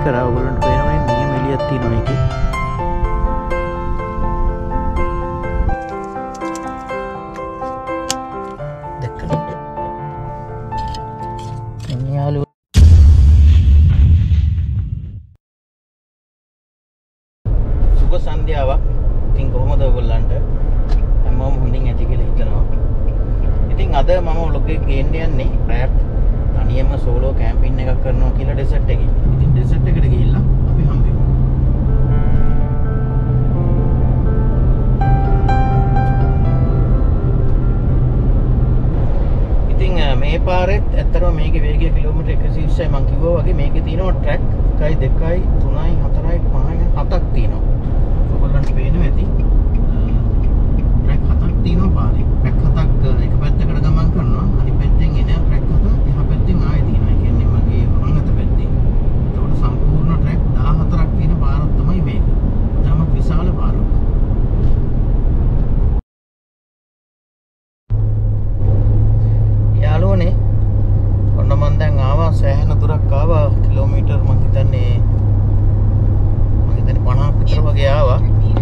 කරා. ඔයගොල්ලන්ට පේනවනේ නියම එළියක් තියෙනවා මේකේ. දැක්කද? එනියාලු සුබ සන්ධ්‍යාවක්. ඉතින් කොහොමද ඔයගොල්ලන්ට? හැමෝම හොඳින් ඇති කියලා හිතනවා. ඉතින් අද මම vlog එක ගේන්න යන්නේ රැට් තනියම සෝලෝ කැම්පින් එකක් කරනවා කියලා ඩෙසර්ට් එකේ. ඉතින් ඩෙසර්ට් එකට ගිහිල්ලා අපි හම්බෙමු. ඉතින් මේ පාරෙත් ඇත්තටම මේකේ වේගය කිලෝමීටර් 120යි මම කිව්වා වගේ මේකේ තියෙනවා ට්‍රැක් 1 2 3යි 4යි 5යි 7ක් තියෙනවා. ඔයගොල්ලන්ට පේනවා ඇති. ට්‍රැක් 7ක් තියෙනවා පාරේ. ට්‍රැක් 7ක් එක පැත්තකට ගමන් කරනවා. අනිත් පැත්තෙන් එන ට්‍රැක් 7 එහා පැත්තෙන් ආයෙ තියෙනවා. ඒ කියන්නේ මගේ වම් අත පැත්තෙන්. ඒකට සම්පූර්ණ ට්‍රැක් 14ක් තියෙන පාරක් තමයි මේක. තාම විශාල පාරක්. යාළුවනේ ඔන්න මම දැන් ආවා සෑහෙන දුරක් ආවා කිලෝමීටර් මම හිතන්නේ 50ක් විතර වගේ ආවා.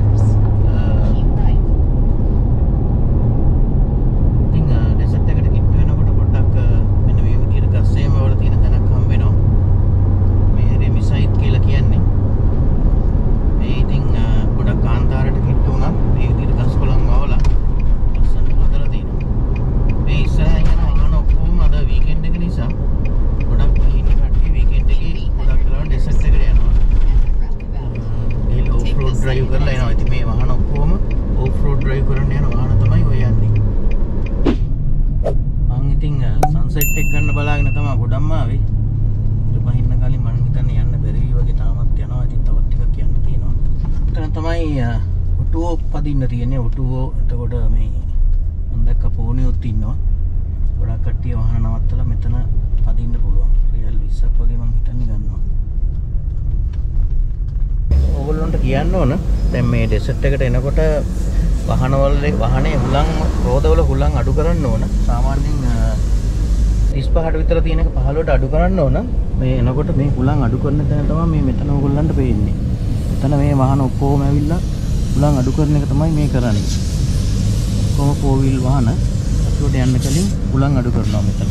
ड्राइव कर लेना होती मैं वाहन को ऑफ रोड ड्राइव करने वाहन තමයි ඔය යන්නේ මම ඉතින් සන්සෙට් එක ගන්න බලාගෙන තමයි ගොඩක්ම ආවේ ඊට පහින්න කලින් මම හිතන්නේ යන්න බැරි වගේ තාමත් යනවා ඉතින් තවත් ටිකක් යන්න තියෙනවා එතන තමයි ඔටුවෝ පදින්න තියෙන්නේ ඔටුවෝ එතකොට මේ මම දැක්ක පෝනියොත් ඉන්නවා ගොඩක් කට්ටිය වාහන නවත්තලා මෙතන පදින්න පුළුවන් රියල් 20ක් වගේ මම හිතන්නේ ගන්නවා ඔයගොල්ලන්ට කියන්න ඕන දැන් මේ ඩෙසර්ට් එකට එනකොට වාහනේ හුලං රෝදවල හුලං අඩු කරන්න ඕන සාමාන්‍යයෙන් 35ට විතර තියෙන එක 15ට අඩු කරන්න ඕන මේ එනකොට මේ හුලං අඩු කරන තැන තමයි මේ මෙතන ඔයගොල්ලන්ට පේන්නේ මෙතන මේ වාහන ඔක්කොම ඇවිල්ලා හුලං අඩු කරන එක තමයි මේ කරන්නේ ඔක්කොම 4 wheel වාහන අතුලට යන්න කලින් හුලං අඩු කරනවා මෙතන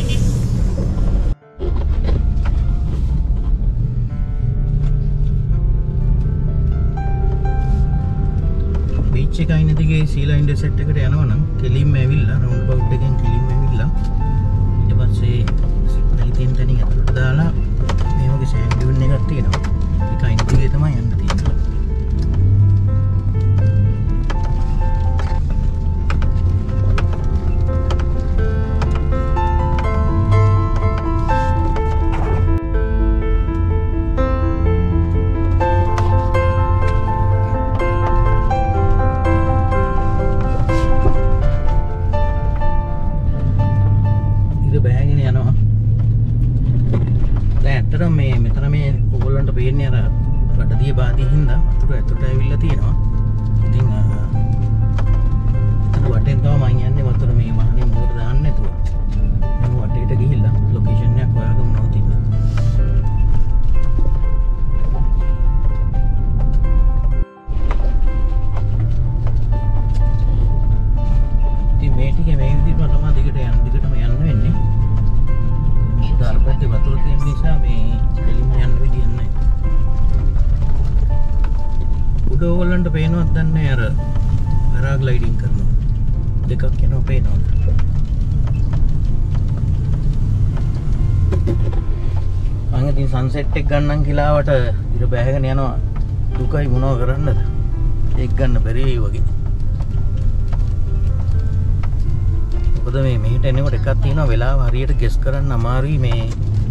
එකයින් දිගේ සීලයින් ඩෙසර්ට් එකට යනවා නම් කෙලින්ම ඇවිල්ලා රවුන්ඩ් බවුට් එකෙන් කෙලින්ම ඇවිල්ලා ඊට පස්සේ සිග්නල් තියෙන තැනින් අතුලට දාලා මේ වගේ සෑන්ඩ් ඩියුන් එකක් තියෙනවා ඒකයින් දිගේ තමයි යන්න තියෙන්නේ මෙතන මේ ඔයගොල්ලන්ට පේන්නේ අර ගඩදිය බාදී හින්දා වතුර ඇතුලට ඇවිල්ලා තියෙනවා. ඉතින් එතන වටෙන් තමයි මම යන්නේ වතුර මේ මහනේ මොකට දාන්න නැතුව. මම වටේට ගිහිල්ලා ලොකේෂන් එකක් හොයාගමු නවතින්න. ඉතින් මේ ටිකේ මේ විදිහටම තමයි දිගටම යන්න වෙන්නේ. අරපැත්තේ වතුර තියෙන නිසා මේ කෙලින්ම යන්න විදියක් නැහැ. උඩ ඕගොල්ලන්ට පේනවද දන්නේ අර පැරාග්ලයිඩින් කරනවා. දෙකක් යනවා පේනවද? මම ඉතින් සන්සෙට් එක ගන්නම් කියලා ආවට ඉර බෑගෙන යනවා. දුකයි මොනව කරන්නද? ඒක ගන්න බැරි වගේ. මොකද මේ මෙහෙට එනකොට එකක් තියෙනවා වෙලාව හරියට ගෙස් කරන්න අමාරුයි මේ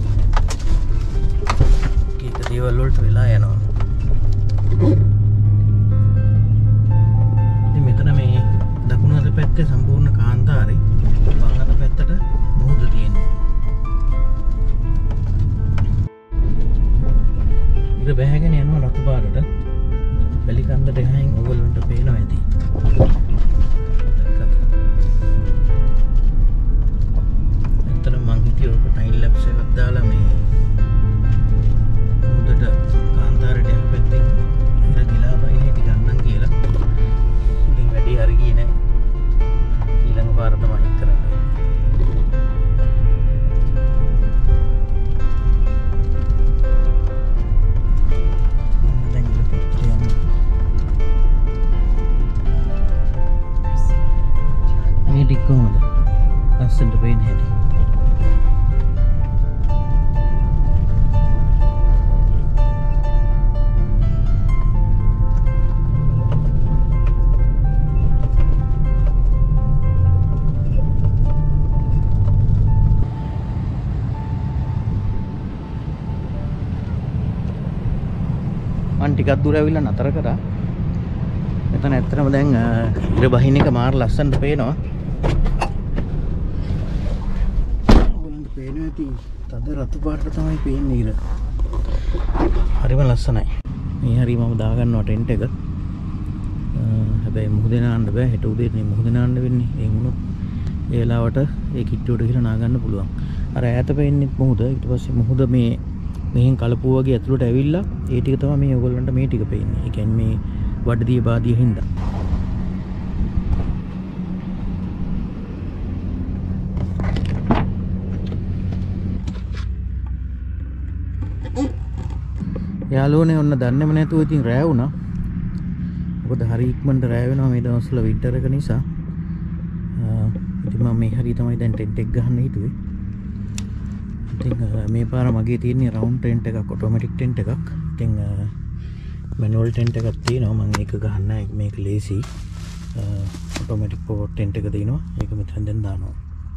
කීක දේවල් වලට වෙලා යනවා. ඉතින් මෙතන මේ දකුණු අත පැත්තේ සම්පූර්ණ කාන්තාරේ වම් අත පැත්තට මුහුද තියෙනවා. ඉත බැහැගෙන යනවා රතු පාරට. වැලිකන්දට එහායින් ඔයගොල්ලන්ට පේනවා ඇති. ටයිම් ලැප්ස් එකක් දාලා මේ මුහුදට මම ටිකක් දුර ඇවිල්ලා නතර කරා. මෙතන ඇත්තටම දැන් ඉර බහින එක මාර ලස්සනට පේනවා. ඔයගොල්ලන්ට පේනවා ඇති තද රතු පාටට තමයි පේන්නේ ඉර. හරිම ලස්සනයි. මේ හරි මම දාගන්නවා ටෙන්ට් එක. හැබැයි මුහුදේ නාන්න බෑ. හෙට උදේට නේ මුහුදේ නාන්න වෙන්නේ. ඒ වුණොත් ඒ වෙලාවට ඒ කිට්ටුවට ගිහලා නා ගන්න පුළුවන්. අර ඈත පෙන්නේ මුහුද. ඊට පස්සේ මුහුද මේ මෙහෙන් කලපුව වගේ ඇතුළට ඇවිල්ලා ඒ ටික තමයි මේ ඔයගොල්ලන්ට මේ ටික පේන්නේ. ඒ කියන්නේ මේ වඩදිය බාදිය හින්දා. යාළුවනේ ඔන්න දන්නේම නැතුව ඉතින් රෑ වුණා. මොකද හරි ඉක්මනට රෑ වෙනවා මේ දවස්වල වින්ටර් එක නිසා. ඉතින් මම මේ හරිය තමයි දැන් ටෙන්ට් එක ගහන්න හිතුවේ. ඉතින් මේ පාර මගේ තියෙන්නේ රවුන්ඩ් ටෙන්ට් එකක්, ඔටෝමැටික් ටෙන්ට් එකක්. ඉතින් මැනුවල් ටෙන්ට් එකක් තියෙනවා. මම ඒක ගහන්න මේක ලේසි. ඔටෝමැටික් පවර් ටෙන්ට් එක තියෙනවා. ඒක මෙතෙන් දැන් දානවා.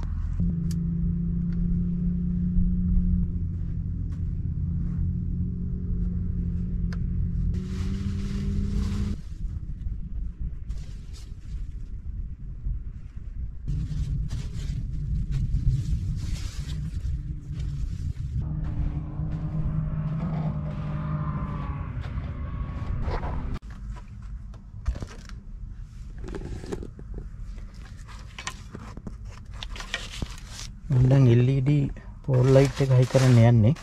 දැන් LED පෝල් ලයිට් එක හයි කරන්න යන්නේ.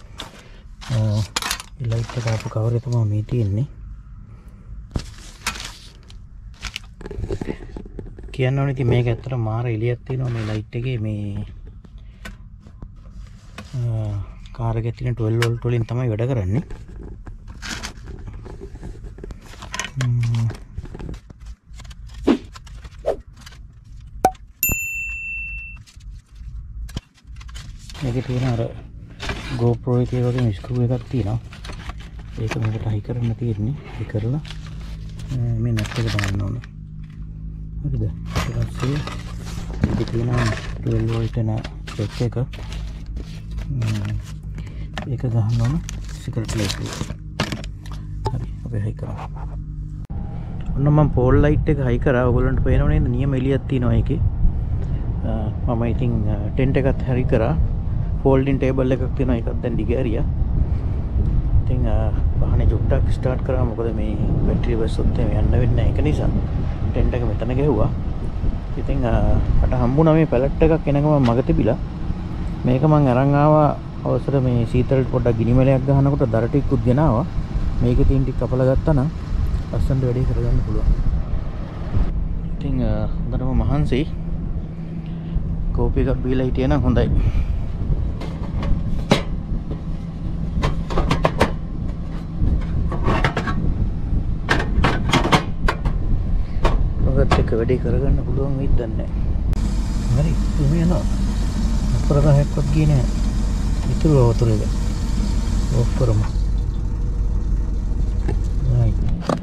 ඒ ලයිට් එක ආපු කවරේ තමයි මේ තියෙන්නේ. කියන්න ඕනේ ඉතින් මේක ඇත්තට මාර එළියක් තියෙනවා මේ ලයිට් එකේ. මේ කාර් එකේ තියෙන 12 වෝල්ට් වලින් තමයි වැඩ කරන්නේ. මේකේ තියෙන අර GoPro එකේ වගේ ස්ක්‍රූ එකක් තියෙනවා. ඒක මේකට හයි කරන්න තියෙන්නේ. ඒ කරලා මේ නැට් එක දාන්න ඕනේ. හරිද? ඊට පස්සේ මේකේ තියෙන 12 වෝල්ට් එන ස්විච් එක ඒක ගහන්න ඕනේ සිගරට් ලයිට් එක. හරි අපි හයි කරමු. ඔන්න මම පෝල් ලයිට් එක හයි කරා. ඔයගොල්ලන්ට පේනව නේද? නියම එළියක් තියෙනවා ඒකේ. මම ඉතින් ටෙන්ට් එකත් හරි කරා. ෆෝල්ඩින් ටේබල් එකක් තියෙනවා. ඒකත් දැන් දිගෑරියා. ඉතින් වාහනේ චුට්ටක් ස්ටාර්ට් කරා. මොකද මේ බැටරිය බස්සොත් එමෙ යන්න වෙන්නේ නැහැ. ඒක නිසා ටෙන්ට් එක මෙතන ගැහුවා. ඉතින් මට හම්බුණා මේ පැලට් එකක් එනකම මග තිබිලා. මේක මම අරන් ආවා අවසර මේ සීතල පොඩ්ඩක් ගිනිමැලයක් ගහනකොට දර ටිකකුත් ගෙනාවා. මේකේ තියෙන ටික කපලා ගත්තා නම් ලස්සනට වැඩේ කරගන්න පුළුවන්. ඉතින් හොඳටම මහන්සි. කෝපි එකක් බීලා හිටියා නම් හොඳයි. එක වැඩේ කරගන්න පුළුවන් වෙයිද දන්නේ නැහැ. හරි මේ යනවා. අපරාධයක්වත් ගියේ නැහැ. ඉතුරු වතුර එක ඕෆ් කරමු. right.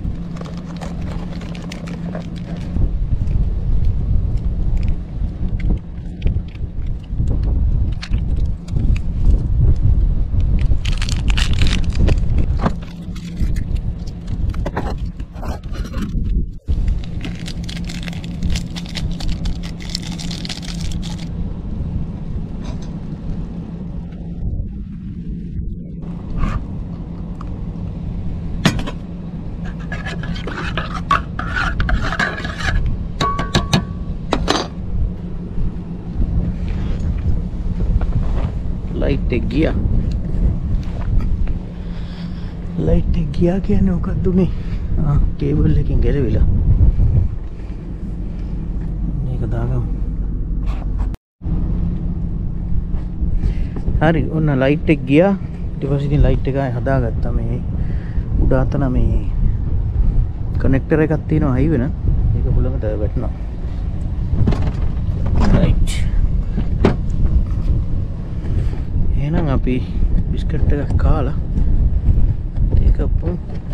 लाइट गया लाइट गया කියන්නේ මොකක්ද උනේ කේබල් එකකින් ගැලවිලා මේක දාගමු හරි ඔන්න ලයිට් එක ගියා ඊට පස්සේ ඉතින් ලයිට් එක ආයෙ හදාගත්තා මේ උඩ අතන මේ කනෙක්ටර් එකක් තියෙනවා හයි වෙන ඒක හුලඟට වැටෙනවා රයිට් එහෙනම් අපි බිස්කට් එකක් කාලා ඒකපො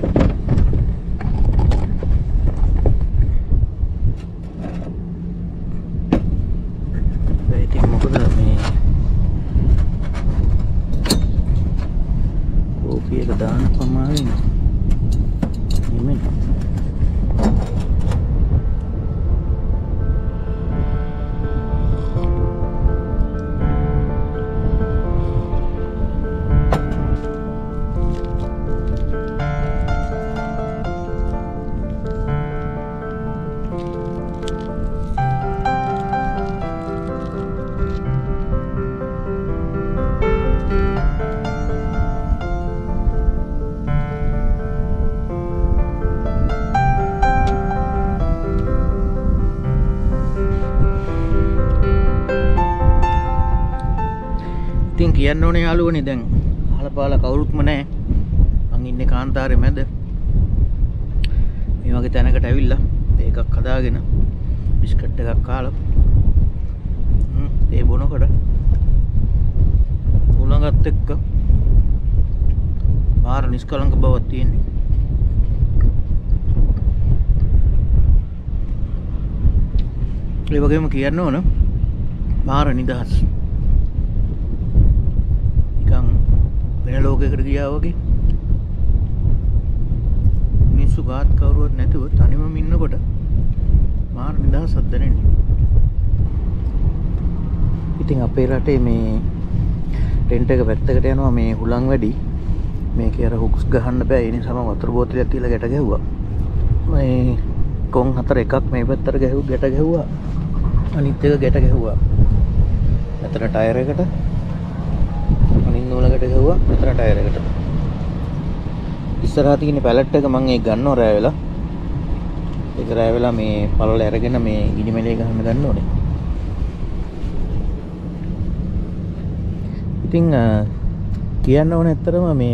ඉතින් මොකද මේ කෝපි එක දාන පමාවෙන් කියන්න ඕනේ යාළුවනේ දැන් අහලපාලා කවුරුත්ම නැහැ. මං ඉන්නේ කාන්තාරේ මැද. මේ වගේ තැනකට ඇවිල්ලා ඒකක් හදාගෙන බිස්කට් එකක් කාලා ඒ බොනකොට උලඟත් එක්ක මාර නිස්කලංක බවක් තියෙන්නේ. ඒ වගේම කියන්න ඕන මාර නිදහස්. නිකන් වෙන ලෝකයකට ගියා වගේ. මිනිස්සු ගාත් කවුරුවත් නැතුව තනිවම ඉන්නකොට මාර නිදහසක් දැනෙන්නේ. ඉතින් අපේ රටේ මේ ටෙන්ට් එක පැත්තකට යනවා මේ හුලං වැඩි. මේකේ අර හුක්ස් ගහන්න බෑ. ඒ නිසා මම වතුර බෝතලයක් තියලා ගැට ගැහුවා. මේ කොන් හතර එකක් මේ පැත්තට ගැට ගැහුවා. අනිත් එක ගැට ගැහුවා. මෙතන ටයර් එකට. අනිත් නූලකට ගැහුවා. මෙතන ටයර් එකට. ඉස්සරහා තියෙන පැලට් එක මම ඒක ගන්නවා රෑ වෙලා. ඒක රෑ වෙලා මේ පළවල අරගෙන මේ ගිනි මෙලේ ගහන්න ගන්න ඕනේ. ඉතින් කියන්න ඕනේ ඇත්තටම මේ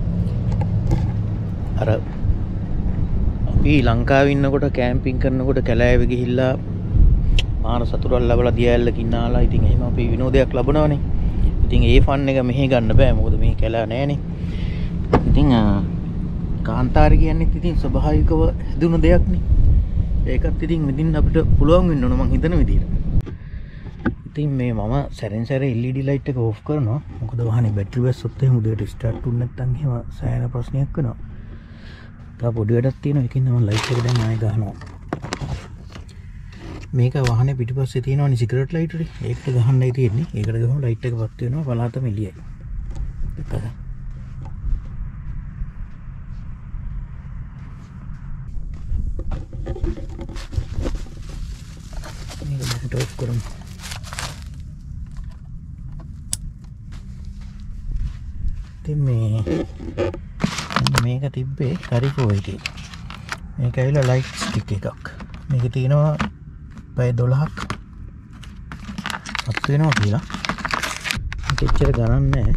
අර අපි ලංකාවේ ඉන්නකොට කැම්පින් කරනකොට කැලෑවේ ගිහිල්ලා මාන සතුටක් ලැබලා දියැලක ඉන්නාලා ඉතින් එහෙම අපි විනෝදයක් ලබනවනේ. ඉතින් ඒ ෆන් එක මෙහෙ ගන්න බෑ මොකද මේ කැලෑ නෑනේ. ඉතින් කාන්තාරය කියන්නේ ඉතින් ස්වභාවිකව හැදුණු දෙයක්නේ. ඒකත් ඉතින් විඳින්න අපිට පුළුවන් වෙන්න ඕන මං හිතන විදිහට. ඉතින් මේ මම සැරෙන් සැරේ LED ලයිට් එක ඕෆ් කරනවා. මොකද වාහනේ බැටරි වැස්සොත් එහෙම උදේට ස්ටාර්ට් වුනේ නැත්නම් එහෙම සෑහෙන ප්‍රශ්නයක් වෙනවා. තා පොඩි වැඩක් තියෙනවා. ඒකින් මම ලයිට් එක දැන් ආයෙ ගහනවා. මේක වාහනේ පිටිපස්සේ තියෙනවනේ සිගරට් ලයිටරේ. ඒකට ගහන්නයි තියෙන්නේ. ඒකට ගහම ලයිට් එක පත් වෙනවා. පලාතම එළියයි. දෙකද. මේක ලයිට් ඔෆ් කරමු. ඉතින් මේක තිබ්බේ කරිකෝ එකේ. මේක ඇවිල්ලා ලයිට් ස්ටික් එකක්. මේක තියෙනවා පැය 12ක් අත් වෙනවා කියලා. මේක එච්චර ගණන් නැහැ.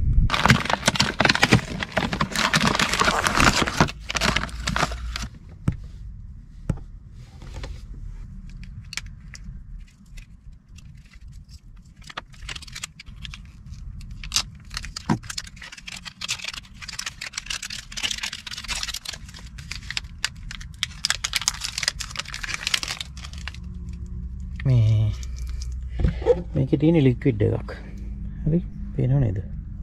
මේකේ තියෙන ලික්විඩ් එකක්. හරි පේනව නේද?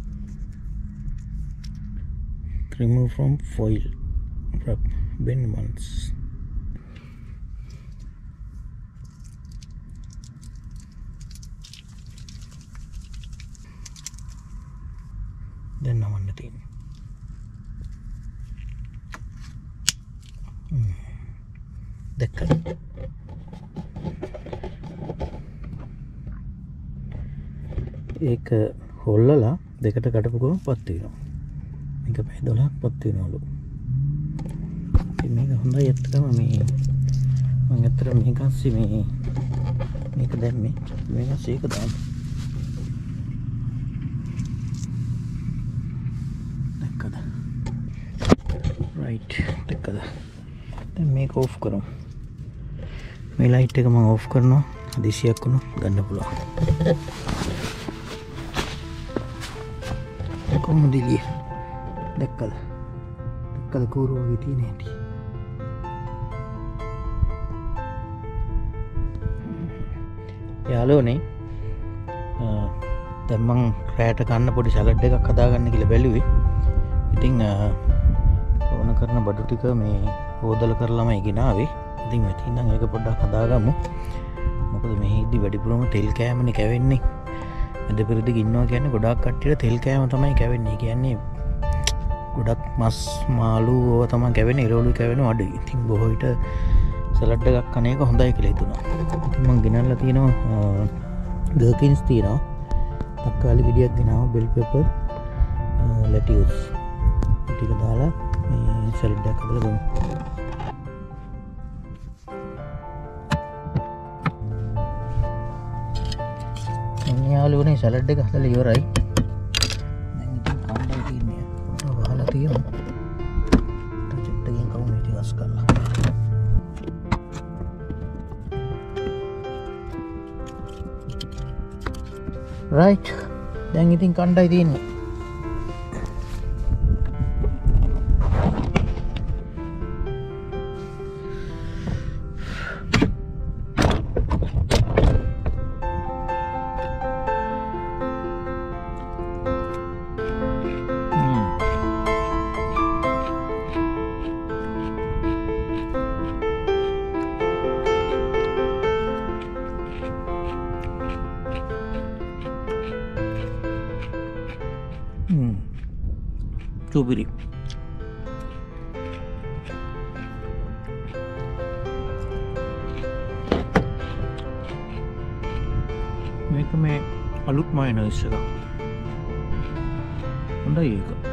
remove from foil wrap bend once. දැන් නමන්න තියෙන්නේ. දැක්කද? ඒක හොල්ලලා දෙකට කඩපු ගමන් පත් වෙනවා. මේක පැය 12ක් පත් වෙනවලු. ඉතින් මේක හොඳයි ඇත්තටම මේ මම ඇත්තට මේක ඇස්සේ මේක දැම්මේ. මේක සීක දාන්න. දැක්කද? රයිට් දැක්කද? දැන් මේක ඕෆ් කරමු. මේ ලයිට් එක මම ඕෆ් කරනවා. හදිසියක් වුණොත් ගන්න පුළුවන්. කොහොමද එළිය? දැක්කද? දැක්කද කූරු වගේ තියෙන හැටි? යාළුවනේ දැන් මං රෑට කන්න පොඩි සලාඩ් එකක් හදාගන්න කියලා බැලුවේ. ඉතින් ඕන කරන බඩු ටික මේ හොදලා කරලාමයි ගෙනාවේ. ඉතින් මෙතන නම් ඒක පොඩ්ඩක් හදාගමු. මොකද මේ ඉදි වැඩිපුරම තෙල් කෑමනේ කැවෙන්නේ. අද පෙරදි ඉන්නවා කියන්නේ ගොඩක් කට්ටියට තෙල් කෑම තමයි කැවෙන්නේ. කියන්නේ ගොඩක් මස් මාළු ඕවා තමයි කැවෙන්නේ. ඉරෝලු කැවෙනවා අඩුයි. ඉතින් බොහෝ විට සලාඩ් එකක් කන එක හොඳයි කියලා හිතුණා. ඉතින් මම ගෙනල්ලා තියෙනවා ගර්කින්ස් තියෙනවා. තක්කාලි ගෙඩියක් ගෙනාවා, බෙල් පෙපර්, ලැටියුස්. ටික දාලා මේ සලාඩ් එකක් හදලා ගමු. යාළුවනේ සලාඩ් එක හදලා ඉවරයි. තියමු. ටච් එකකින් කවුරු මේ ටික අස් කරලා. right දැන් ඉතින් කණ්ඩායි තියෙන්නේ. Strawberry. මේක මේ අලුත් මයොනයිස් එක. හොඳයි ඒක.